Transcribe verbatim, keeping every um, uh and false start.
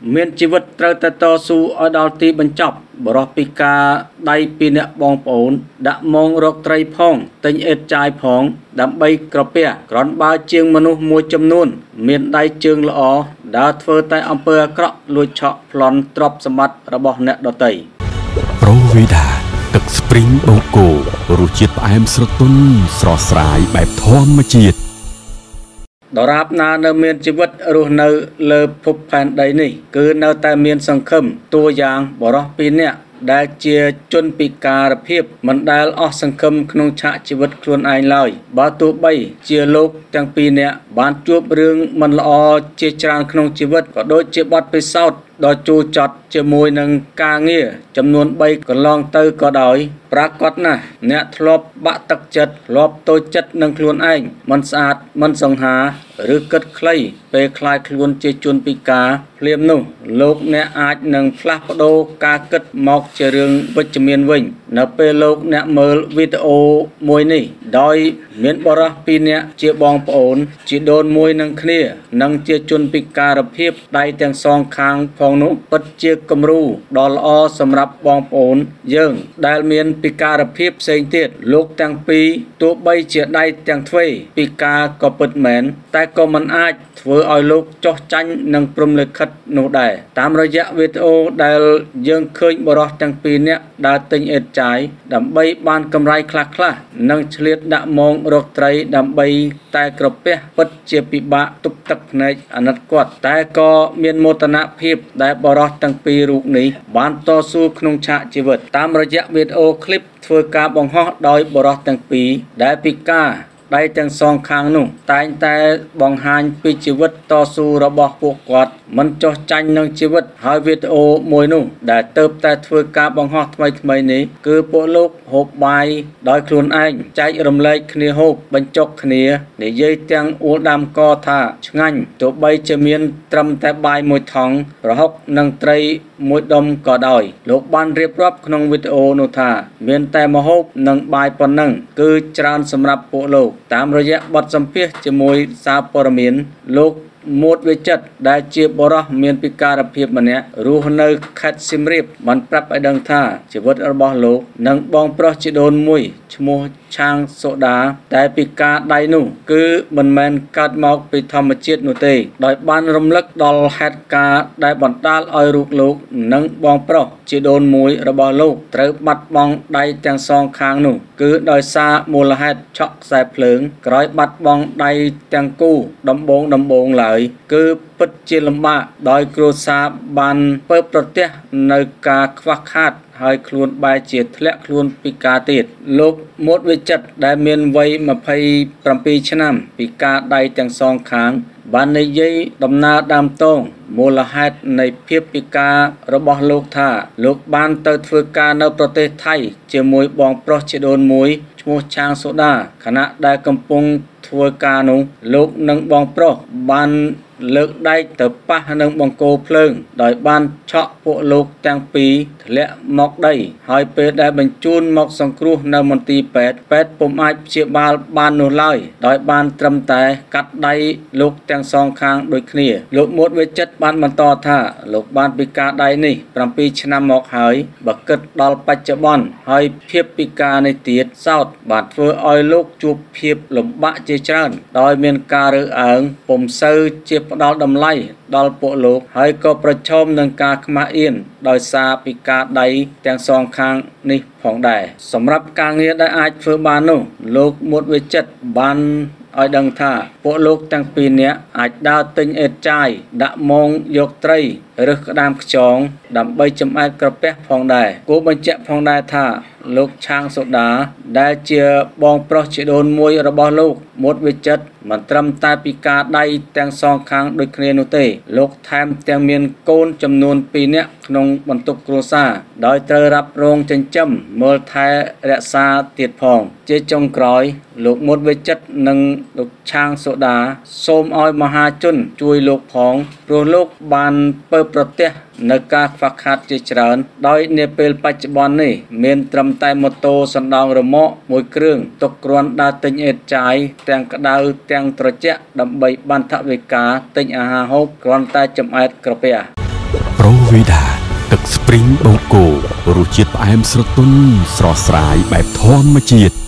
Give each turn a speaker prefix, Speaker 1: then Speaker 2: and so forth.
Speaker 1: មានជីវិតត្រូវតែតស៊ូឲ្យដល់ទីបញ្ចប់បរោះពីការដៃពីអ្នកបងប្អូនដាក់មងរកត្រីផងទិញអេតចាយផងដើម្បីក្រពះក្រនបើជាងមនុស្សមួយចំនួនមានដៃជើងល្អដើរធ្វើតែអំពើអាក្រក់លួចឆក់ប្លន់ទ្រព្យសម្បត្តិរបស់អ្នកដទៃ
Speaker 2: ប្រូវីដាទឹកស្ព្រីងបូកូរសជាតិផ្អែមស្រទន់ស្រស់ស្រាយបែបធម្មជាតិ
Speaker 1: ដរាបណានៅមានជីវិតរស់នៅលើភពផែនដីនេះគឺនៅតែមានសង្ឃឹមតួយ៉ាងបរោះពីរនាក់ដែលជាជនពិការភាពមិនដែលអស់សង្ឃឹមក្នុងឆាកជីវិតខ្លួនឯងឡើយបើទោះបីជាលោកទាំងពីរនាក់បានជួបរឿងមិនល្អជាច្រើនក្នុងជីវិតក៏ដូចជាបទពិសោធន៍ដ៏ជូរចត់ជាមួយនឹងការងារចំនួនបីកន្លងទៅក៏ដោយប្រាកដណាស់អ្នកធ្លាប់បាក់ទឹកចិត្តធ្លាប់តូចចិត្តនឹងខ្លួនឯងមិនស្អាតមិនសង្ហាឬគិតខ្លីពេលខ្លាចខ្លួនជាជនពិការភ្លាមនោះលោកអ្នកអាចនឹងផ្លាស់ប្ដូរការគិតមកជារឿងវិជ្ជមានវិញនៅពេលលោកអ្នកមើលវីដេអូមួយនេះដោយមានបរិះពីរនាក់ជាបងប្អូនជាដូនមួយនឹងគ្នានិងជាជនពិការភាពដៃទាំងសងខាងផងនោះពិតជាគំរូដ៏ល្អសម្រាប់បងប្អូនយើងដែលមានពិការភាពផ្សេងទៀតលោកទាំងពីរទោះបីជាដៃទាំងទ្វេពិការក៏ពិតមែនតែក៏មិនអាចធ្វើឲ្យលោកចោះចាញ់នឹងព្រំលិខិតនោះដែរតាមរយៈវីដេអូដែលយើងឃើញបរិះទាំងពីរនាក់ដើរទិញអេតចាយដើម្បីបានកម្រៃខ្លះៗនិងឆ្លៀតដាក់មងរកត្រីដើម្បីតែក្រពះពិតជាពិបាកទប់ទឹកភ្នែកអាណិតគាត់តែក៏មានមោទនភាពដែលបរិះទាំងពីររូបនេះបានតស៊ូក្នុងឆាកជីវិតតាមរយៈវីដេអូឃ្លីបធ្វើការបង្ហោះដោយបរិះទាំងពីរដែលពិការដៃទាំងសងខាងនោះតែងតែបង្ហាញពីជីវិតតស៊ូរបស់ពួកគាត់មិនចោះចាញ់នឹងជីវិតហើយវីដេអូមួយនោះដែលទៅតែធ្វើការបង្ហោះថ្មីថ្មីនេះគឺពួកលោកហូបបាយដោយខ្លួនឯងចែករំលែកគ្នាហូបបញ្ចុកគ្នានិយាយទាំងអួលដាំកថាឆ្ងាញ់ទោះបីជាមានត្រឹមតែបាយមួយថង់ប្រហុកនិងត្រីមួយដុំក៏ដោយលោកបានរៀបរាប់ក្នុងវីដេអូនោះថាមានតែម្ហូបនិងបាយប៉ុណ្ណឹងគឺច្រើនសម្រាប់ពួកលោកតាមរយៈបទសម្ភាសន៍ជាមួយសារព័ត៌មានលោកម៉ូតវិចិត្រដែលជាបរិះមានពិការភាពម្នាក់រស់នៅខេត្តសៀមរាបបានប្រាប់ឲ្យដឹងថាជីវិតរបស់លោកនិងបងប្រុសជីដូនមួយឈ្មោះឆាងសូដាតែពិការដៃនោះគឺមិនមែនកើតមកពីធម្មជាតិនោះទេដោយបានរំលឹកដល់ហេតុការណ៍ដែលបណ្ដាលឲ្យរូបលោកនិងបងប្រុសជីដូនមួយរបស់លោកត្រូវបាត់បង់ដៃទាំងសងខាងនោះគឺដោយសារមូលហេតុឆក់ខ្សែភ្លើងក្រោយបាត់បង់ដៃទាំងគូដំបងដំបងឡើយគឺពិតជាលំបាកដោយគ្រួសារបានពើប្រទះនៅការខ្វះខាតហើយខ្លួនបែរជាធ្លាក់ខ្លួនពិការទៀតលោកម៉ូតវិចិត្រដែលមានវ័យម្ភៃប្រាំពីរឆ្នាំពិការដៃទាំងសងខាងបាននិយាយដំណើរដើមតងមូលហេតុនៃភាពពិការរបស់លោកថាលោកបានទៅធ្វើការនៅប្រទេសថៃជាមួយបងប្រុសជីដូនមួយឈ្មោះឆាងសូដាខណៈដែលកំពុងធ្វើការនោះលោកនិងបងប្រុសបានលើកដៃទៅប៉ះនឹងបង្គោលភ្លើងដោយបានឆក់ពួកលោកទាំងពីរធ្លាក់មកដីហើយពេលដែលបញ្ជូនមកសង្គ្រោះនៅមន្ទីរពេទ្យពេទ្យពុំអាចព្យាបាលបាននោះឡើយដោយបានត្រឹមតែកាត់ដៃលោកទាំងសងខាងដូចគ្នាលោកម៉ូតវិចិត្របានបន្តថាលោកបានពិការដៃនេះប្រាំពីរឆ្នាំមកហើយបើគិតដល់បច្ចុប្បន្នហើយភាពពិការនេះទៀតសោតបានធ្វើឲ្យលោកជួបភាពលំបាកជាច្រើនដោយមានការរើសអើងពុំសូវជាផ្ដល់តម្លៃដល់ពួកលោកហើយក៏ប្រឈមនឹងការខ្មាស់អៀនដោយសារពិការដៃទាំងសងខាងនេះផងដែរសម្រាប់ការងារដែលអាចធ្វើបាននោះលោកម៉ូតវិចិត្របានឲ្យដឹងថាពួកលោកទាំងពីរនាក់អាចដើរទិញអេតចាយដាក់មងយកត្រីឬក្តាមខ្យងដើម្បីចំអែតក្រពះផងដែរគួរបញ្ជាក់ផងដែរថាលោកឆាងសូដាដែលជាបងប្រុសជីដូនមួយរបស់លោកម៉ូតវិចិត្រមិនត្រឹមតែពិការដៃទាំងសងខាងដូចគ្នានោះទេលោកថែមទាំងមានកូនចំនួនពីរនាក់ក្នុងបន្ទុកគ្រួសារដោយត្រូវរ៉ាប់រងចិញ្ចឹមមើលថែរក្សាទៀតផងជាចុងក្រោយលោកម៉ូតវិចិត្រនិងលោកឆាងសូដាសូមឲ្យមហាជនជួយលោកផងព្រោះលោកបានពើប្រទះនៅការខ្វះខាតជាច្រើនដោយនាពេលបច្ចុប្បន្ននេះមានត្រឹមតែម៉ូតូសណ្ដោងរមាក់មួយគ្រឿងទុកគ្រាន់ដើរទិញអេតចាយទាំងក្តៅទាំងត្រជាក់ដើម្បីបានថវិកាទិញអាហារហូបគ្រាន់តែចំអែតក្រពះ
Speaker 2: Provida ទឹក Spring Boko រសជាតិផ្អែមស្រទន់ស្រស់ស្រាយបែបធម្មជាតិ